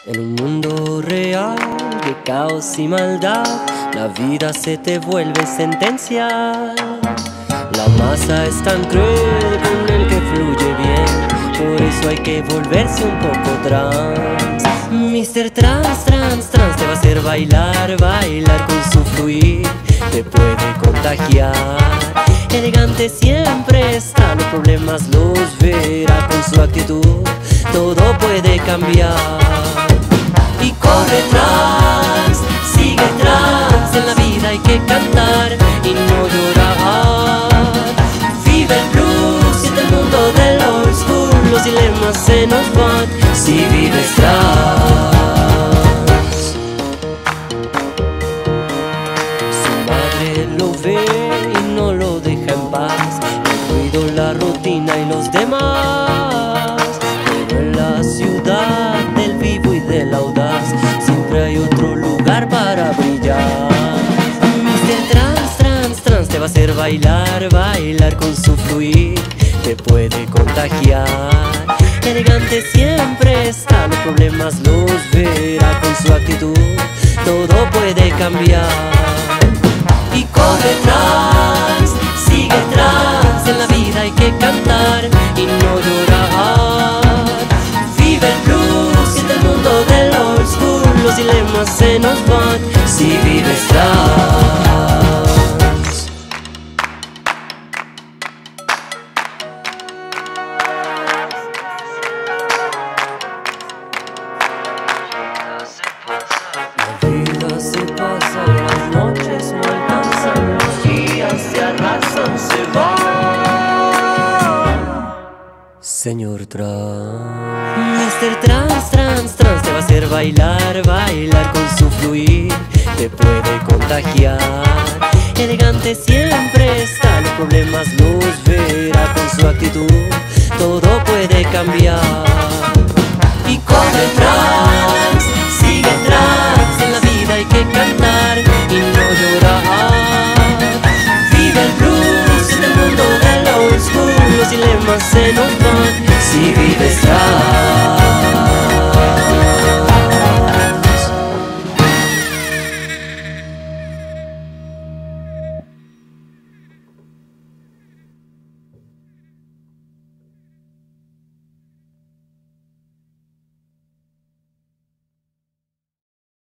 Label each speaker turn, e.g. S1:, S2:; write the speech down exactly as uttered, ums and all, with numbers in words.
S1: En un mundo real de caos y maldad, la vida se te vuelve sentencia. La masa es tan cruel con el que fluye bien, por eso hay que volverse un poco trans. Mister Trans, trans, trans te va a hacer bailar, bailar con su fluir, te puede contagiar. Elegante siempre está, los problemas los verá con su actitud, todo puede cambiar. Y corre trans, sigue trans, en la vida hay que cantar y no llorar. Vive el blues, siente el mundo del old school, los dilemas se nos van si vives trans. Su madre lo ve y no lo deja en paz, el ruido, la rutina y los demás. Pero en la ciudad del vivo y del audaz siempre hay otro lugar para brillar. Mister Trans, trans, trans te va a hacer bailar, bailar con su fluir, te puede contagiar. Elegante siempre está, los problemas los verá con su actitud, todo puede cambiar. Y corre trans, sigue trans, en la vida hay que cantar y no llorar. Vive el blues, siente el mundo del old school, los dilemas se nos van si vives trans. La vida se pasa, las noches no alcanzan, los días se arrasan, se van. Señor Trans, Mister Trans, trans, trans te va a hacer bailar, bailar con su fluir, te puede contagiar. Elegante siempre está, los problemas los verá con su actitud, todo puede cambiar. Y corre trans, sigue trans, en la vida hay que cantar y no llorar. Vive el blues, siente el mundo del old school, los dilemas se nos van si vives trans.